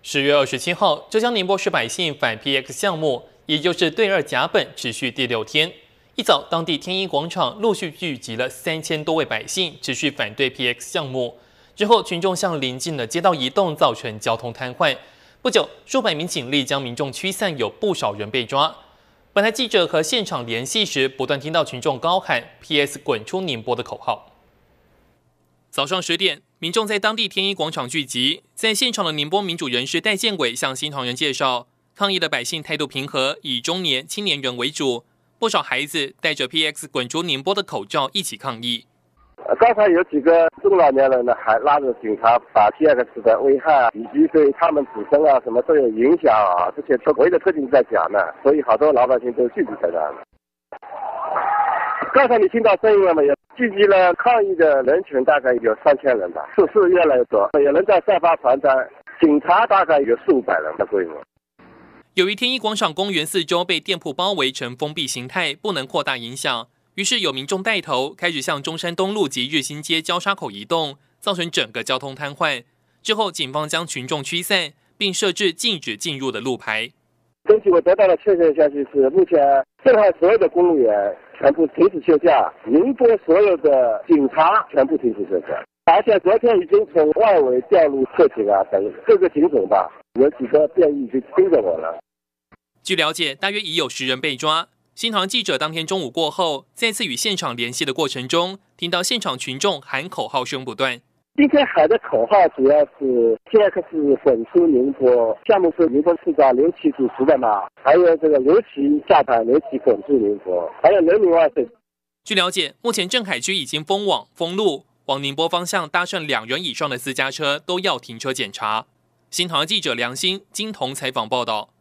10月27号，浙江宁波市百姓反 PX 项目，也就是对2甲苯，持续第6天。一早，当地天一广场陆续聚集了3000多位百姓，持续反对 PX 项目。之后，群众向邻近的街道移动，造成交通瘫痪。不久，数百名警力将民众驱散，有不少人被抓。本台记者和现场联系时，不断听到群众高喊 “PS 滚出宁波”的口号。早上10点。民众在当地天一广场聚集，在现场的宁波民主人士戴建伟向新唐人介绍，抗议的百姓态度平和，以中年、青年人为主，不少孩子戴着 PX 滚出宁波的口罩一起抗议。 刚才有几个中老年人呢，还拉着警察把 PX 的危害以及对他们自身什么都有影响这些周围的特警在讲呢，所以好多老百姓都聚集在那里。刚才你听到声音了没有？聚集了抗议的人群大概有3000人吧，数字越来越多，有人在散发传单，警察大概有400-500人的规模。 由于天一广场公园四周被店铺包围成封闭形态，不能扩大影响，于是有民众带头开始向中山东路及日新街交叉口移动，造成整个交通瘫痪。之后，警方将群众驱散，并设置禁止进入的路牌。 根据我得到的确切消息是，目前镇海所有的公务员全部停止休假，宁波所有的警察全部停止休假，而且昨天已经从外围调入特警等各个警种吧，有几个便衣去盯着我了。 据了解，大约已有10人被抓。新唐记者当天中午过后，再次与现场联系的过程中，听到现场群众喊口号声不断。 今天喊的口号主要是 PX 滚出宁波，项目是宁波市长刘奇主持的嘛，还有这个刘奇下台，刘奇滚出宁波，还有人民万岁。 据了解，目前镇海区已经封网封路，往宁波方向搭乘2人以上的私家车都要停车检查。新唐记者梁鑫、金彤采访报道。